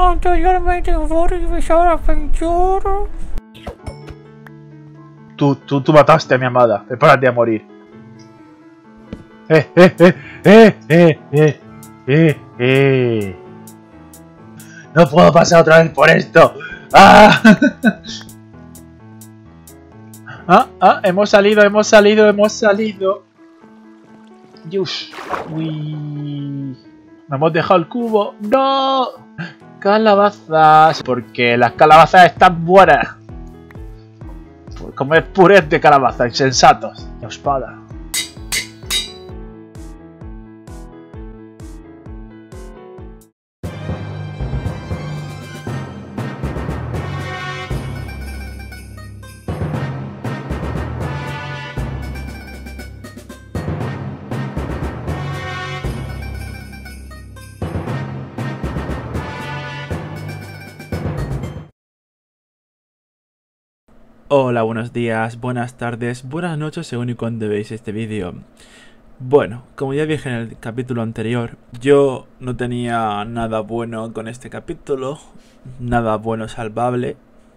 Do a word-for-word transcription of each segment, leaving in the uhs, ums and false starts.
anteriormente en Forest Adventure. Tú, tú, tú mataste a mi amada. Prepárate a morir. Eh, eh, eh, eh, eh, eh, eh, eh. No puedo pasar otra vez por esto. ¡Ah! ah, ah, hemos salido, hemos salido, hemos salido. Yush. Uy. Me hemos dejado el cubo. ¡No! Calabazas. Porque las calabazas están buenas. Comer purés de calabaza, insensatos. La espada. Hola, buenos días, buenas tardes, buenas noches según y cuando veis este vídeo. Bueno, como ya dije en el capítulo anterior, yo no tenía nada bueno con este capítulo, nada bueno salvable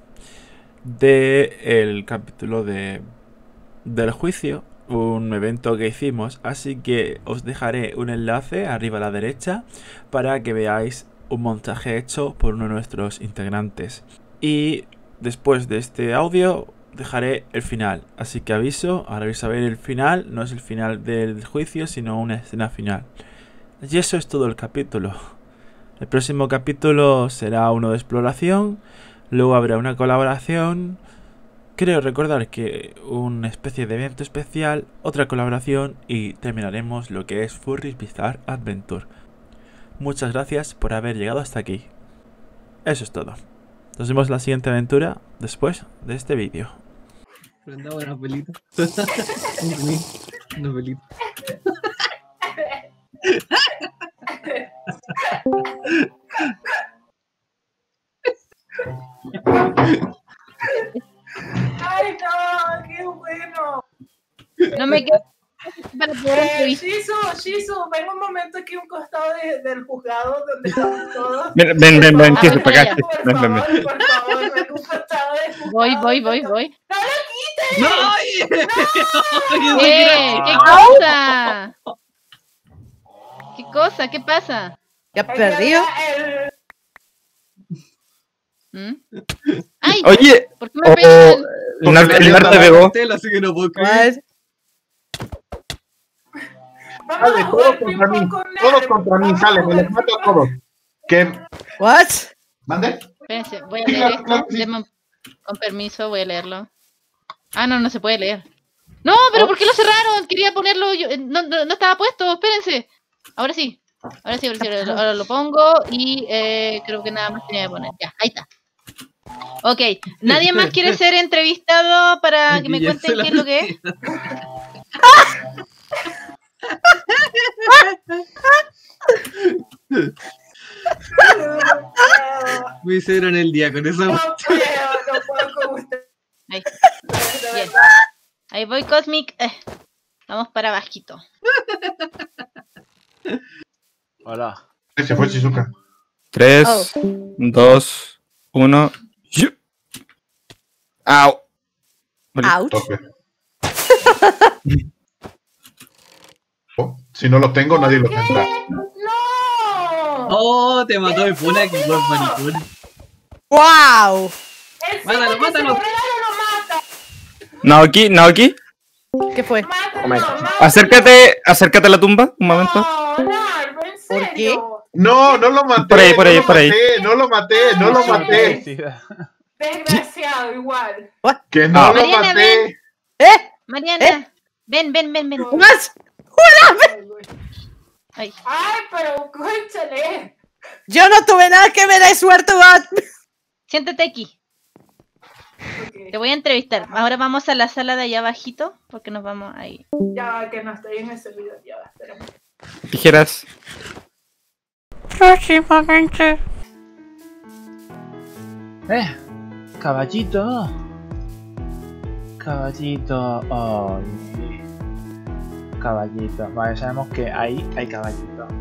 de el capítulo de del juicio, un evento que hicimos, así que os dejaré un enlace arriba a la derecha para que veáis un montaje hecho por uno de nuestros integrantes. Y después de este audio dejaré el final, así que aviso, ahora vais a ver el final, no es el final del juicio, sino una escena final. Y eso es todo el capítulo. El próximo capítulo será uno de exploración, luego habrá una colaboración, creo recordar que una especie de evento especial, otra colaboración y terminaremos lo que es Furry's Bizarre Adventure. Muchas gracias por haber llegado hasta aquí. Eso es todo. Nos vemos en la siguiente aventura después de este vídeo. Prendamos una pelita. Una pelita. ¡Ay, no! ¡Qué bueno! No me quedo para poder Eh, entrevistar. Shizu, Shizu, ven un momento aquí a un costado de- del juzgado donde estamos todos. Ven, ven, ven, ven, Ah, Chisu, voy para para acá. Por Ven, ven, ven. favor, por favor, ven un costado del juzgado. Voy, voy, voy, voy. ¡No lo quites! ¡No! ¡No! ¿Qué? ¿Qué cosa? ¿Qué cosa? ¿Qué pasa? ¿Ya perdió? El- ¿Mm? ¡Ay! Oye, ¿Por qué me oh, pegan? el Nar el Nar te pegó. Tela, así que no puedo creer. What? Vamos Sale, a todos jugar contra ping-pong mí. con Todos Nerf. contra mí, Vamos sale, a me jugar los mato a ping-pong. todos. ¿Qué? What? ¿Mande? Espérense, voy a Sí, leer claro, esto. claro, sí. Denme un- con permiso, voy a leerlo. Ah, no, no se puede leer. No, pero ¿por qué lo cerraron? Quería ponerlo. Yo, eh, no, no, no estaba puesto, espérense. Ahora sí. Ahora sí, ahora sí. Ahora, lo- ahora lo pongo y eh, creo que nada más tenía que poner. Ya, ahí está. Ok, ¿nadie más quiere ser entrevistado para que me Ya cuenten se la qué es lo que es? Me hicieron el día con esa. No puedo, no puedo con usted. Ahí, De bien. verdad. Ahí voy, Cosmic. Eh, vamos para bajito. Hola. Se fue Shizuka. tres, Oh. dos, uno. ¡Au! Ouch. Tope. Oh, si no lo tengo, nadie lo tendrá. ¡No! Oh, te mató el Puna, que buen maricón. ¡Wow! Encima Mátalo, que se mátalo. lo regalo, lo mata. Naoki, Naoki, ¿Qué fue? Mátalo, Momento. mátalo. acércate, acércate a la tumba, un momento. No, Narvo, en ¿Por serio. No, no lo maté. Por ahí, por ahí, no lo por ahí. maté, No lo maté, no lo maté. Desgraciado, igual. Que no Ah. lo Mariana, maté. ¿Eh? Mariana, ven, ven, ven, ven. ¿What? Ay, Ay, pero cónchale. Yo no tuve nada que ver, I swear to God. siéntate aquí. Te voy a entrevistar. Ahora vamos a la sala de allá abajito, porque nos vamos ahí. Ya va, que no estoy en ese video. Ya va, espérame. Tijeras. Próximamente. Eh, caballito. Caballito. Ay. Caballito. Vale, sabemos que ahí hay caballito.